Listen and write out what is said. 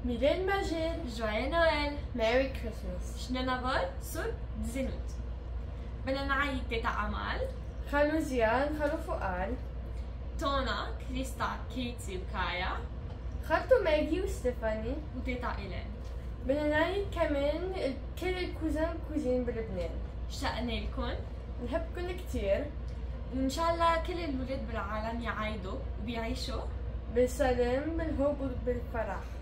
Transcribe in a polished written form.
ميلاد ماجد. جويا نويل. ميري كريسماس. شنا نافال سور دزينوت. بدنا نعيد تيتا أمال، خالو زياد، خالو فؤاد، تونا، كريستا، كيتي وكايا، خالته ماجي وستيفاني، وتيتا إيلين. بدنا نعيد كمان كل الكوزان كوزين بلبنان. اشتقنا لكم، نحبكن كتير، وإن شاء الله كل الولاد بالعالم يعايدوا وبيعيشوا بالسلام بالحب وبالفرح.